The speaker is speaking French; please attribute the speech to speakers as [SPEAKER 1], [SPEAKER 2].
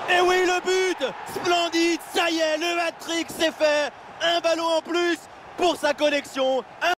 [SPEAKER 1] Et oui, le but splendide, ça y est, le hat-trick c'est fait. Un ballon en plus pour sa connexion.